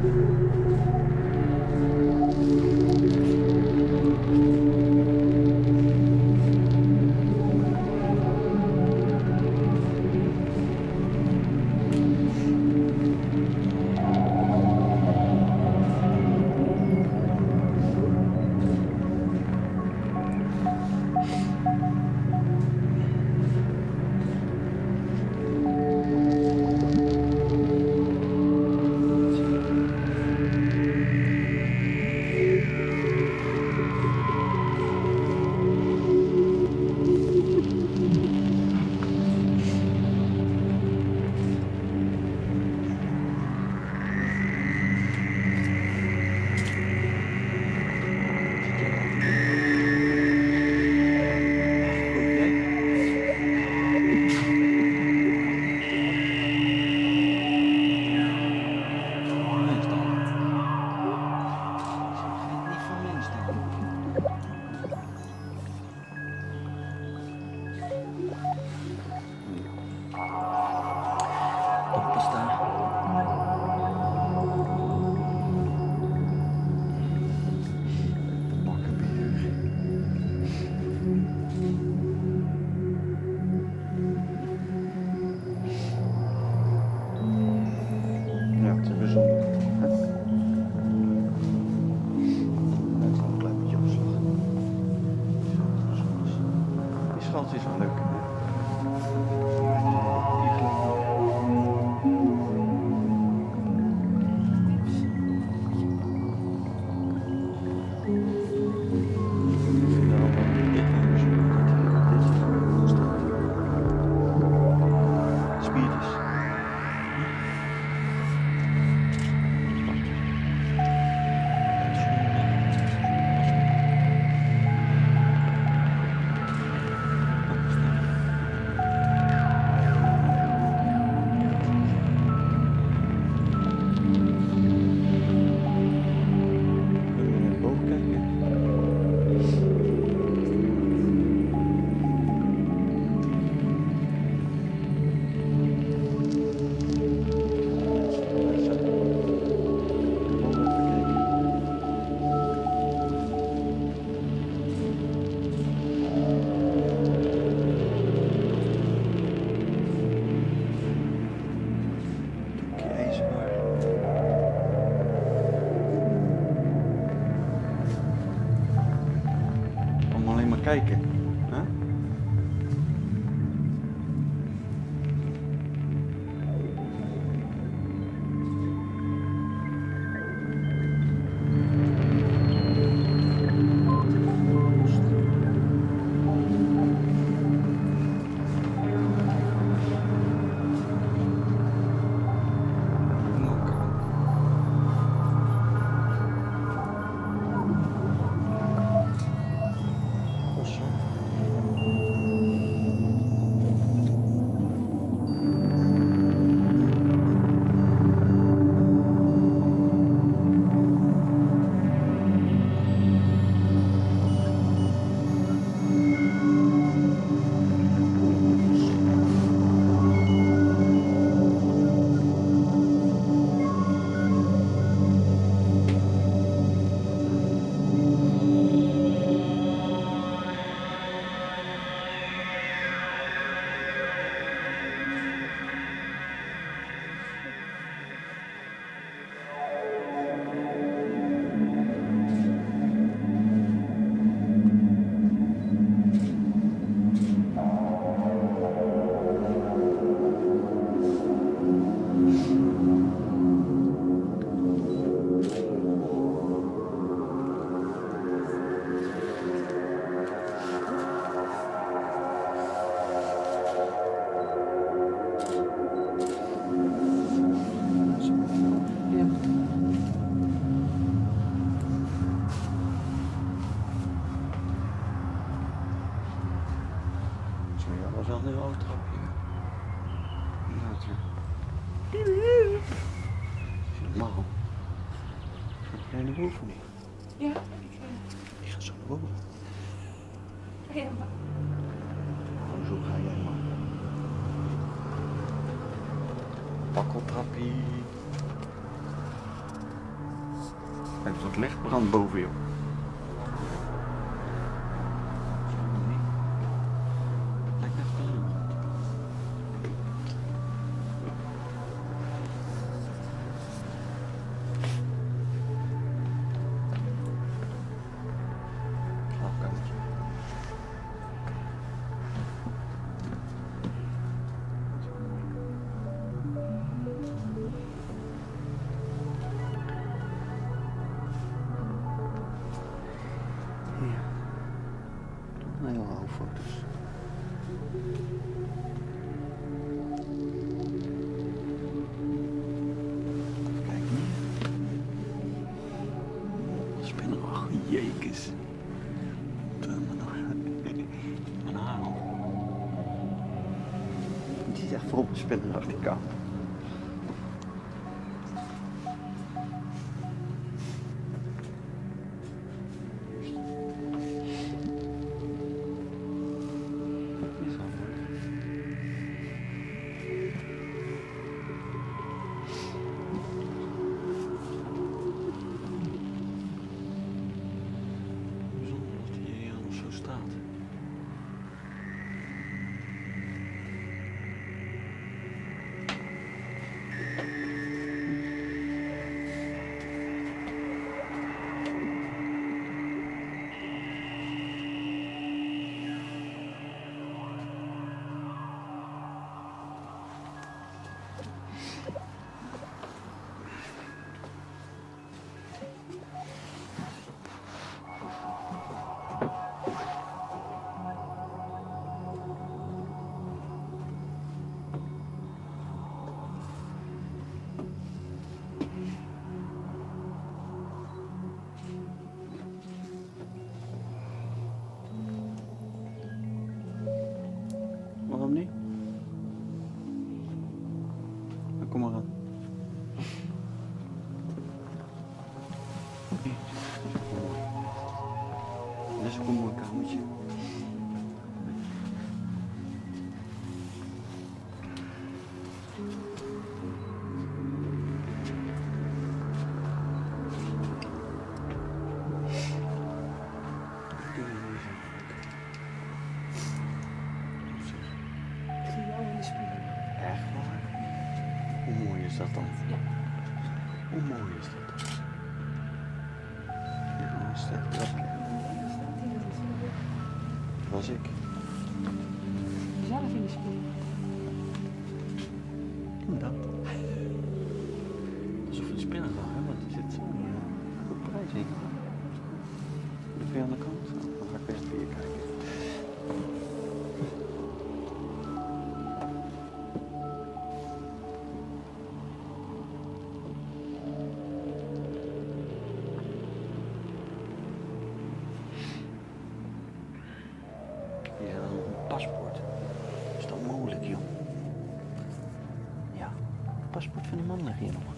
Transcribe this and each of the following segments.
is wel leuk. Kijken. Huh? Dat was wel een heel trapje. Inderdaad, ja. Is normaal. Ga jij naar boven? Ja. Ik ga zo naar boven. Ja, maar... Zo ga jij maar. Pakkeltrappie. Kijk, wat licht brandt boven je. Lijkt net wel. Slaapkamertje. Ja, een hele hoop foto's. Kijk hier. Spinnen, ach jekes. Mijn haar op. Het is echt vol spinnen achter die kamer. Bijzonder dat hij hier nog zo staat. Waarom niet? Nou, kom maar aan. Dit is ook een mooi kamertje. Ik zie jou in de spiegel. Echt waar? Hoe mooi is dat dan? Ja. Hoe mooi is dat dan? Ja, is dat lekker. Dat was ik. Zelf in de spiegel. Dat. Alsof het spinnen lag, hè? Want er zit zo'n goed prijs in. Even weer aan de kant. Dan ga ik best weer kijken. Hier is nog een paspoort. Is dat mogelijk, joh? Ja, het paspoort van die man ligt hier nog.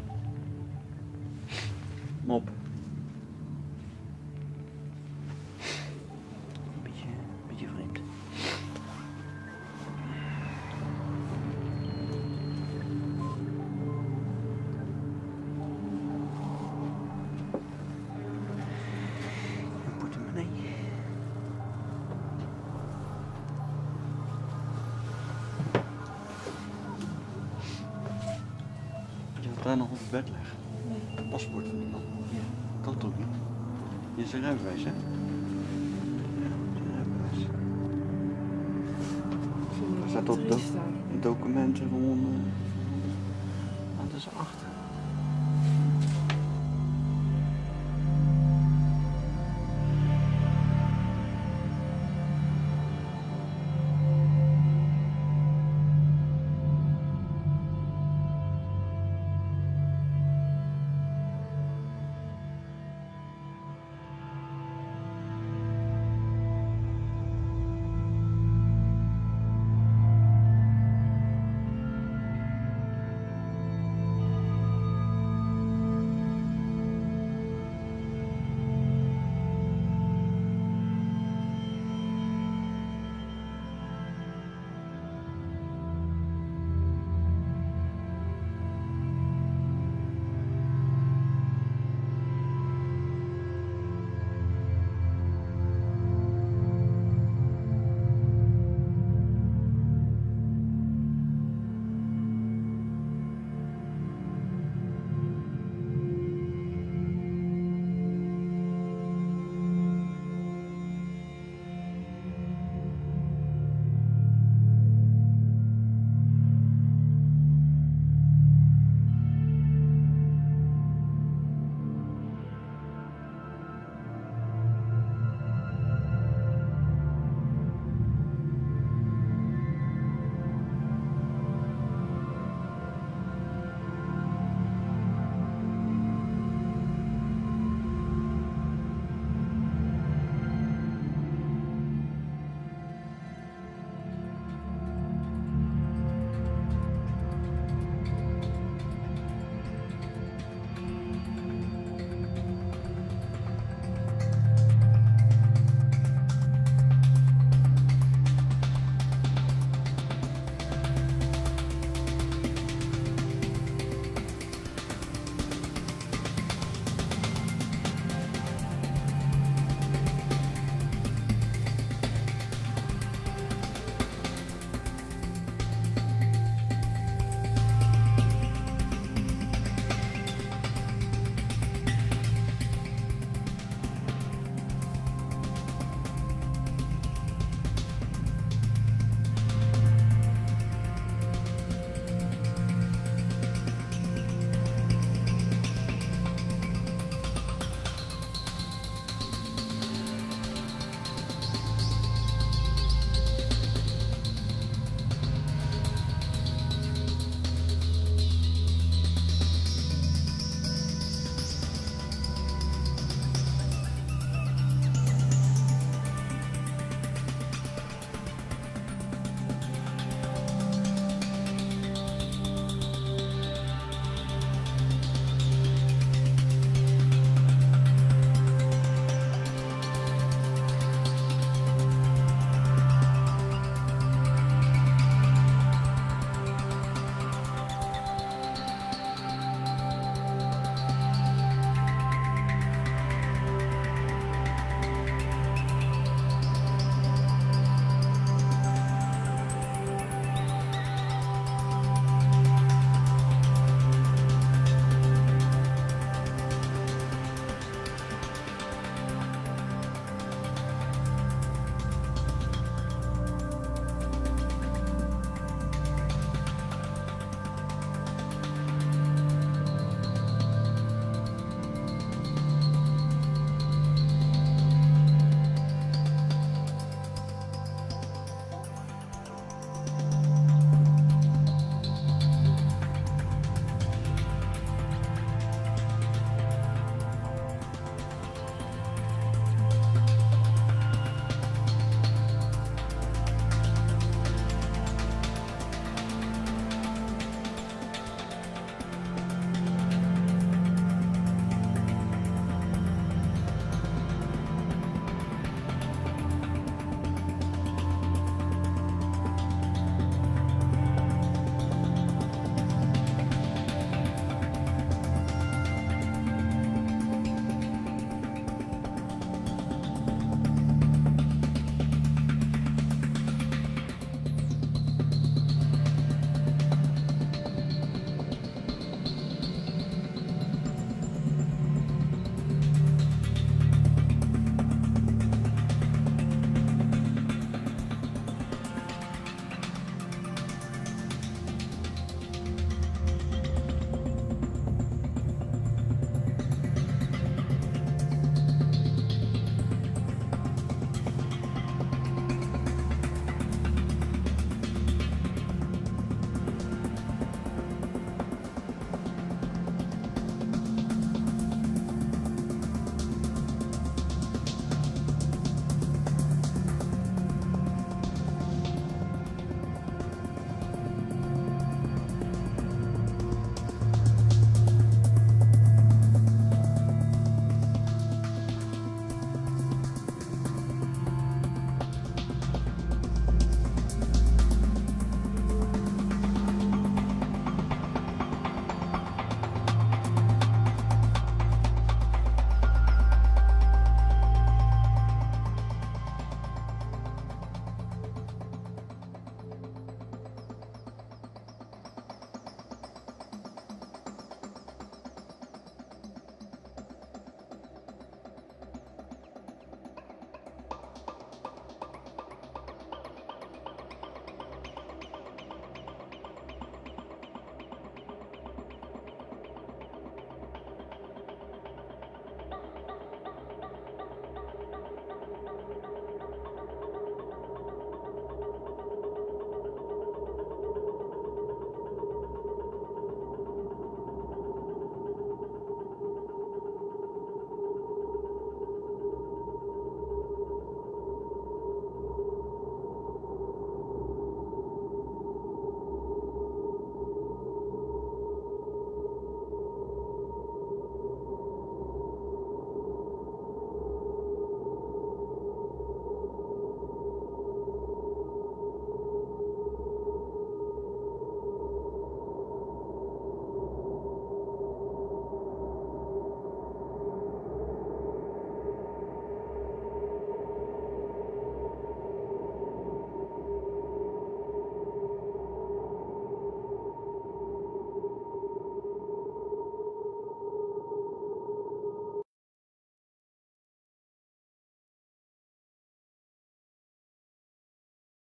Mop. Beetje vreemd. Een portemonnee. Je wilt daar nog op het bed leggen. Nee. Paspoort van die man. Ja, kan toch niet? Je is een rijbewijs, hè? Ja, zijn rijbewijs. Er staat op documenten van. Wat is er achter?